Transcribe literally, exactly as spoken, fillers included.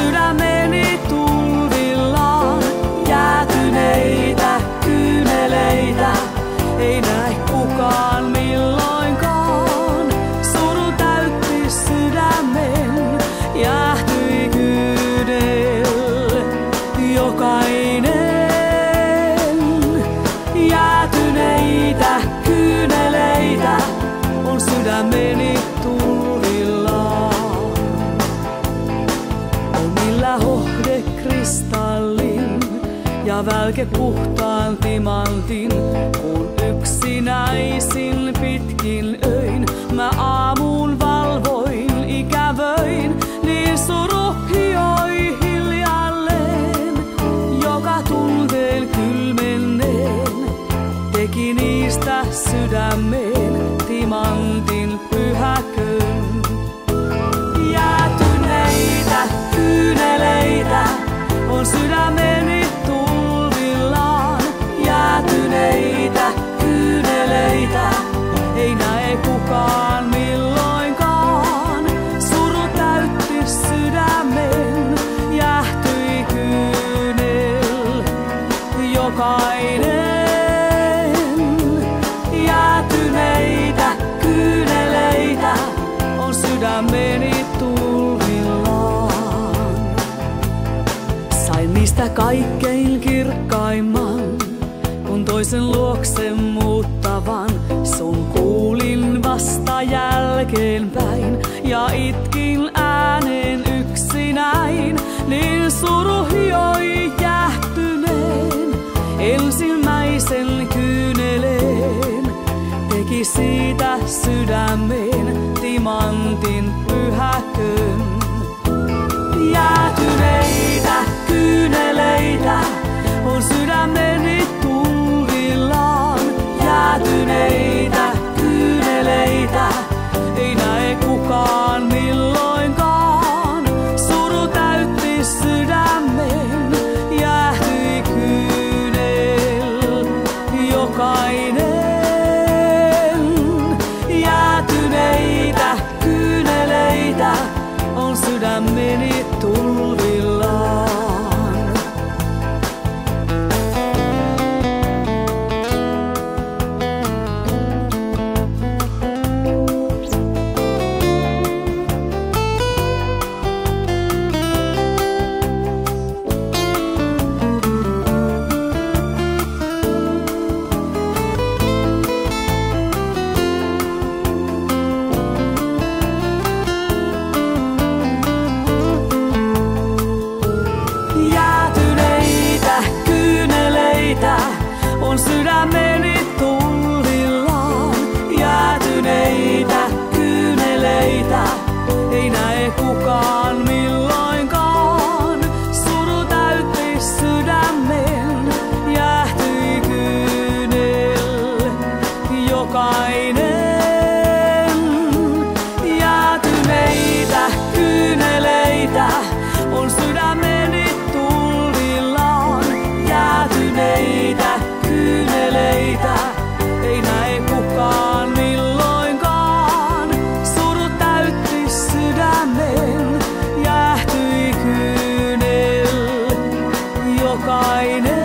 sydämeni tulvillaan. Jäätyneitä kyyneleitä ei näe kukaan milloinkaan. Suru täytti sydämen, jäähtyi kyynel jokainen. Jäätyneitä kyyneleitä on sydämeni tulvillaan. On niillä hohde kristallin ja välke puhtaan timantin, kun yksinäisin pitkin öin mä aamuun valvoin, ikävöin, niin suru hioi hiljalleen, joka tunteen kylmenneen teki niistä sydämeen timantin pyhäkön. Jäätyneitä kyyneleitä on sydämeni tulvillaan. Jäätyneitä kyyneleitä ei näe kukaan milloinkaan. Suru täytti sydämen, jäähtyi kyynel jokainen. Jäätyneitä kyyneleitä on sydämeni tulvillaan. Sain niistä kaikkein kirkkaimman, kun toisen luokse muuttavan sun kuulin vasta jälkeenpäin ja itkin ääneen yksinäin, niin suru hioi jäähtyneen ensimmäisen kyyneleen, teki siitä sydämeen timantin pyhäkön. Jäätyneitä kyyneleitä on sydämeni tulvillaan. Jäätyneitä kyyneleitä ei näe kukaan milloinkaan. Suru täytti sydämen, jäähtyi kyynel jokainen. Jäätyneitä kyyneleitä on sydämeni tulvillaan. On sydämeni tulvillaan. Jäätyneitä kyyneleitä ei näe kukaan milloinkaan. Suru täytti sydämen, jäähtyi kyynel jokainen. Jäätyneitä kyyneleitä on sydämeni tulvillaan. Jäätyneitä kyyneleitä ei näe kukaan milloinkaan. Suru täytti sydämen, jäähtyi kyynel jokainen.